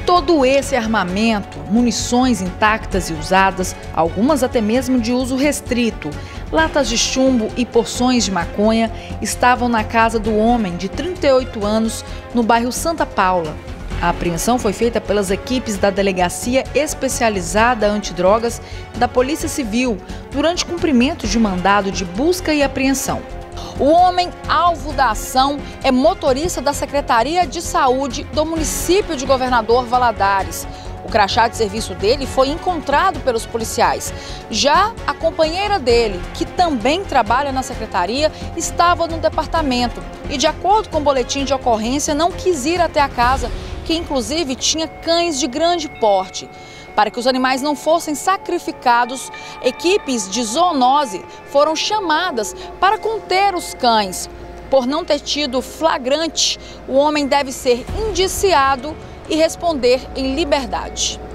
Todo esse armamento, munições intactas e usadas, algumas até mesmo de uso restrito, latas de chumbo e porções de maconha, estavam na casa do homem de 38 anos, no bairro Santa Paula. A apreensão foi feita pelas equipes da Delegacia Especializada Antidrogas da Polícia Civil, durante cumprimento de mandado de busca e apreensão. O homem alvo da ação é motorista da Secretaria de Saúde do município de Governador Valadares. O crachá de serviço dele foi encontrado pelos policiais. Já a companheira dele, que também trabalha na secretaria, estava no departamento e, de acordo com o boletim de ocorrência, não quis ir até a casa, que inclusive tinha cães de grande porte. Para que os animais não fossem sacrificados, equipes de zoonose foram chamadas para conter os cães. Por não ter tido flagrante, o homem deve ser indiciado e responder em liberdade.